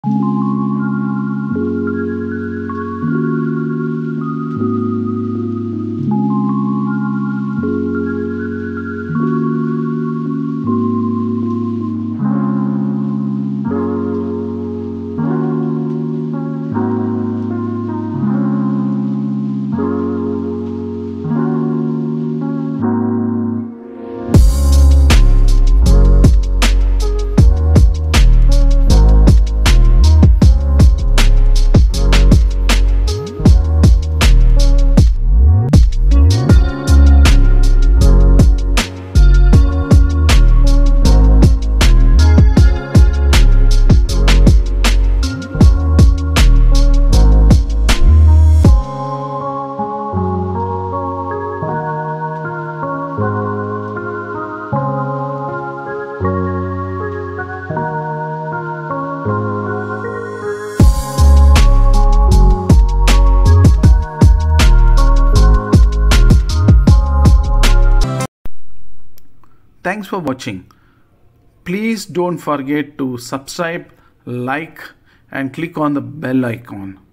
Thanks for watching. Please don't forget to subscribe, like, and click on the bell icon.